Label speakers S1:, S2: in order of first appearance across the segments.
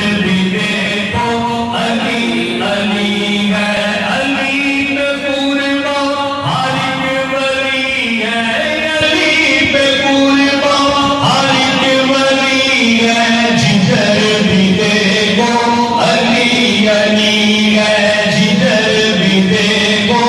S1: بھی دیکھو علی علی ہے، علی پہ قرباں ہر ایک ولی ہے، علی پہ قرباں ہر ایک ولی ہے، جدھر بھی دیکھو علی علی ہے، جدھر بھی دیکھو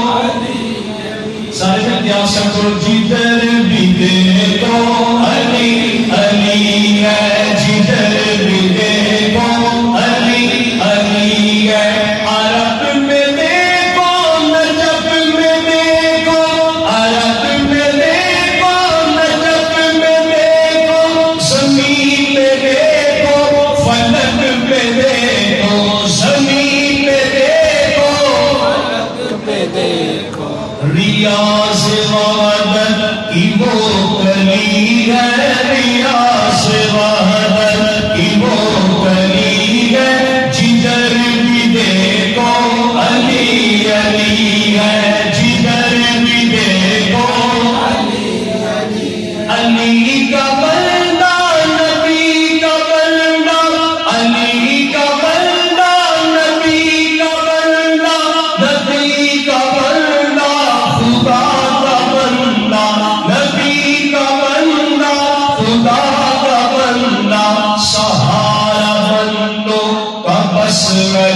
S1: سارے میں کیا سکو، جدھر بھی دیکھو علی علی ہے، جدھر بھی دیکھو علی علی ہے، عرب میں دیکھو نجف میں دیکھو، عرب میں دیکھو نجف میں دیکھو، زمین پہ دیکھو فلک پہ دیکھو، زمین پہ دیکھو فلک پہ دیکھو، ریاض وحدت کی وہ کلی ہے، ریاض وحدت کی وہ کلی ہے، جدھر بھی دیکھو علی علی ہے، جدھر بھی دیکھو علی علی، علی کا بندہ نبی کا بندہ، علی کا بندہ نبی کا بندہ، نبی کا بندہ خدا کا بندہ، نبی کا بندہ خدا کا بندہ، سہارا بندوں کا بس